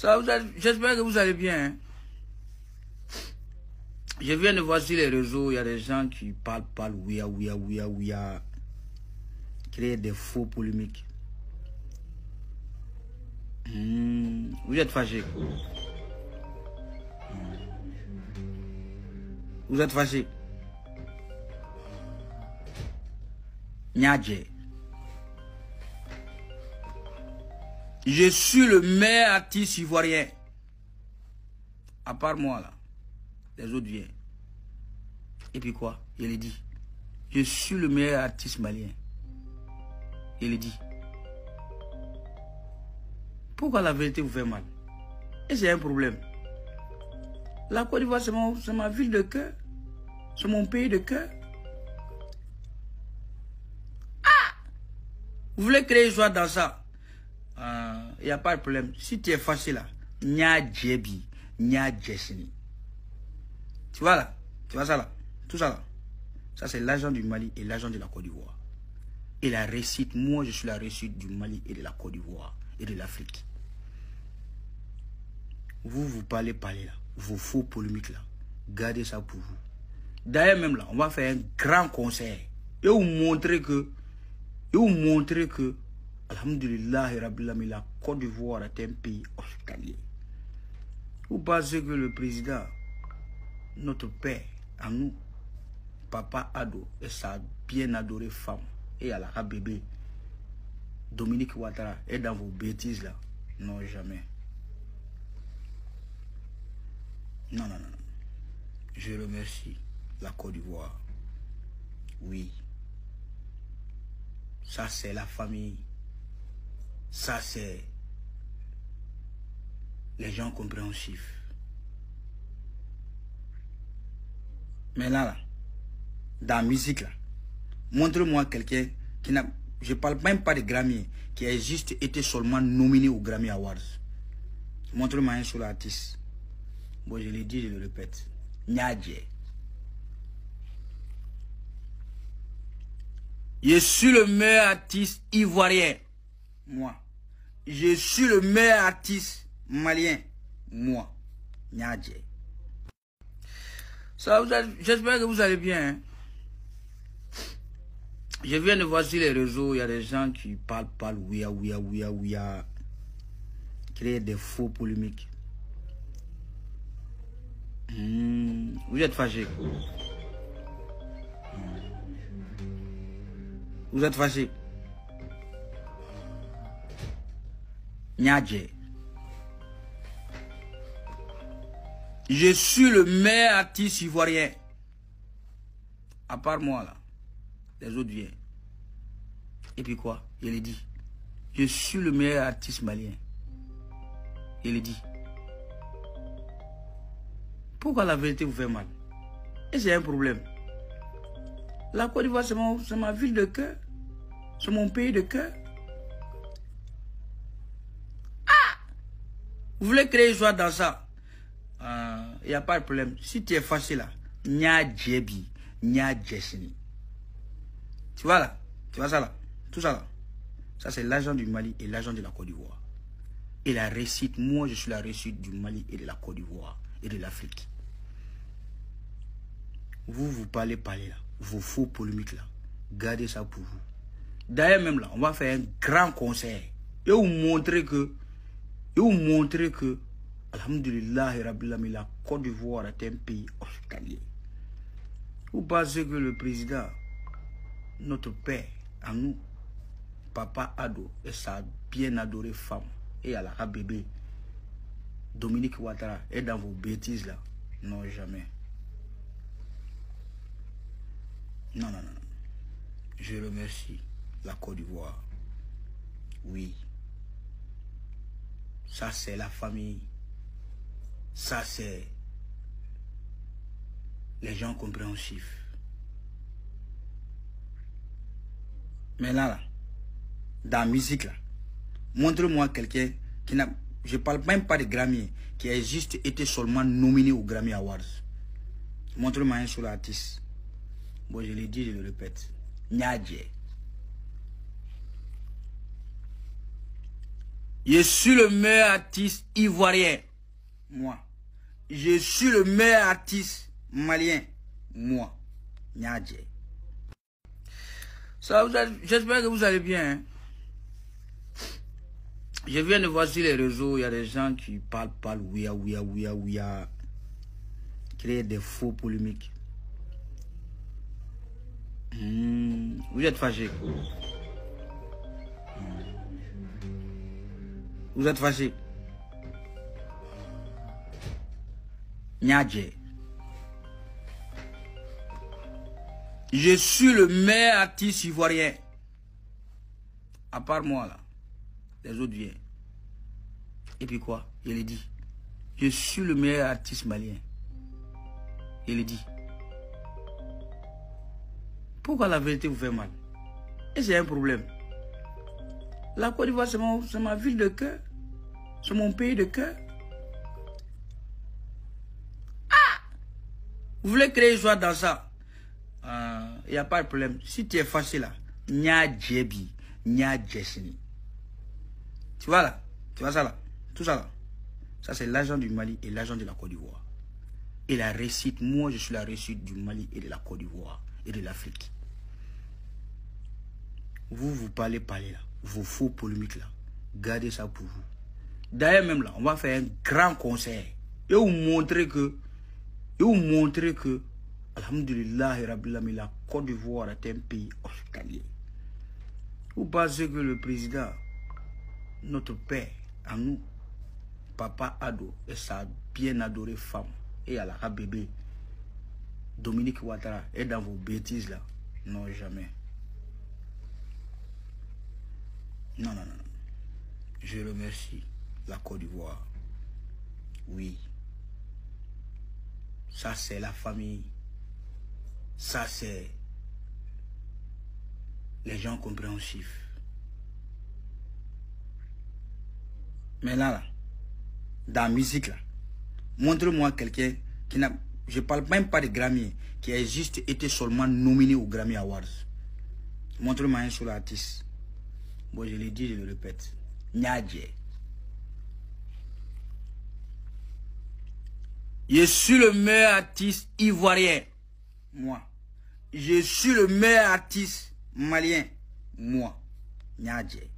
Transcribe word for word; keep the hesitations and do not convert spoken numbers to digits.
Ça, vous allez- j'espère que vous allez bien. Hein? Je viens de voir sur les réseaux, il y a des gens qui parlent, parlent, ouïa, ouïa, ouïa, ouïa, créer des faux polémiques. Mmh, vous êtes fâché. Vous êtes fâché. Nyadje. Je suis le meilleur artiste ivoirien. À part moi là. Les autres viennent. Et puis quoi? Je l'ai dit. Je suis le meilleur artiste malien. Je l'ai dit. Pourquoi la vérité vous fait mal? Et c'est un problème. La Côte d'Ivoire, c'est mon, c'est ma ville de cœur. C'est mon pays de cœur. Ah! Vous voulez créer une joie dans ça? Il euh, n'y a pas de problème. Si tu es fâché là, nya djebi, nya djesini. Tu vois là? Tu vois ça là? Tout ça là? Ça c'est l'argent du Mali et l'argent de la Côte d'Ivoire. Et la réussite, moi je suis la réussite du Mali et de la Côte d'Ivoire et de l'Afrique. Vous, vous parlez, parlez là. Vos faux polémiques là. Gardez ça pour vous. D'ailleurs même là, on va faire un grand concert. Et vous montrer que, et vous montrer que, alhamdulillah, la Côte d'Ivoire est un pays hospitalier. Vous pensez que le président, notre père, à nous, Papa Ado et sa bien adorée femme, et à la bébé, Dominique Ouattara, est dans vos bêtises là? Non, jamais. Non, non, non, non. Je remercie la Côte d'Ivoire. Oui. Ça, c'est la famille. Ça, c'est les gens compréhensifs. Mais là, là, dans la musique, là, montre-moi quelqu'un qui n'a... Je parle même pas de Grammy, qui a juste été seulement nominé au Grammy Awards. Montre-moi un seul artiste. Bon, je l'ai dit, je le répète. Nyadje. Je suis le meilleur artiste ivoirien. Moi. Je suis le meilleur artiste malien. Moi. Nyadje. Ça, j'espère que vous allez bien. Hein? Je viens de voir sur les réseaux, il y a des gens qui parlent, parlent, ouïa, ouïa, ouïa, ouïa, créer des faux polémiques. Mmh, vous êtes fâché. Mmh. Vous êtes fâché. Nyadje. Je suis le meilleur artiste ivoirien. À part moi là. Les autres viennent. Et puis quoi? Je l'ai dit. Je suis le meilleur artiste malien. Je l'ai dit. Pourquoi la vérité vous fait mal? Et c'est un problème. La Côte d'Ivoire, c'est mon, c'est ma ville de cœur. C'est mon pays de cœur. Ah! Vous voulez créer une joie dans ça? Il euh, n'y a pas de problème. Si tu es fâché là, nya djebi, nya djesini. Tu vois là? Tu vois ça là? Tout ça là? Ça c'est l'argent du Mali et l'argent de la Côte d'Ivoire. Et la réussite, moi je suis la réussite du Mali et de la Côte d'Ivoire et de l'Afrique. Vous, vous parlez, parlez là. Vos faux polémiques là. Gardez ça pour vous. D'ailleurs même là, on va faire un grand concert. Et vous montrer que, et vous montrer que, alhamdulillah, la Côte d'Ivoire est un pays hospitalier. Vous pensez que le président, notre père, à nous, Papa Ado et sa bien adorée femme, et à la bébé, Dominique Ouattara, est dans vos bêtises là? Non, jamais. Non, non, non, non. Je remercie la Côte d'Ivoire. Oui. Ça, c'est la famille. Ça, c'est les gens compréhensifs. Mais là, là, dans la musique, là, montre-moi quelqu'un qui n'a... Je parle même pas de Grammy, qui a juste été seulement nominé au Grammy Awards. Montre-moi un seul artiste. Bon, je l'ai dit, je le répète. Nyadje. Je suis le meilleur artiste ivoirien. Moi. Je suis le meilleur artiste malien. Moi. Nyadje. Ça, j'espère que vous allez bien. Hein? Je viens de voir sur les réseaux, il y a des gens qui parlent, parlent, ouïa, ouïa, ouïa, ouïa. Créer des faux polémiques. Mmh. Vous êtes fâché. Vous êtes fâché. Nyadje. Je suis le meilleur artiste ivoirien. À part moi là. Les autres viennent. Et puis quoi? Je l'ai dit. Je suis le meilleur artiste malien. Je l'ai dit. Pourquoi la vérité vous fait mal? Et c'est un problème. La Côte d'Ivoire, c'est ma ville de cœur. C'est mon pays de cœur. Ah! Vous voulez créer joie dans ça? Il euh, n'y a pas de problème. Si tu es fâché là, nya djebi, nya djesini. Tu vois là? Tu vois ça là? Tout ça là? Ça c'est l'argent du Mali et l'argent de la Côte d'Ivoire. Et la réussite, moi je suis la réussite du Mali et de la Côte d'Ivoire et de l'Afrique. Vous, vous parlez, parlez là. Vos faux polémiques là. Gardez ça pour vous. D'ailleurs même là, on va faire un grand concert. Et vous montrer que, et vous montrer que, alhamdulillah, la Côte d'Ivoire est un pays hospitalier. Vous pensez que le président, notre père, à nous, Papa Ado et sa bien adorée femme, et à la bébé, Dominique Ouattara, est dans vos bêtises là? Non, jamais. Non, non, non. Je remercie la Côte d'Ivoire. Oui. Ça, c'est la famille. Ça, c'est les gens compréhensifs. Mais là, là, dans la musique, là, montre-moi quelqu'un qui n'a... Je ne parle même pas de Grammy, qui a juste été seulement nominé au Grammy Awards. Montre-moi un seul artiste. Bon, je l'ai dit, je le répète. Nyadje. Je suis le meilleur artiste ivoirien. Moi. Je suis le meilleur artiste malien. Moi. Nyadje.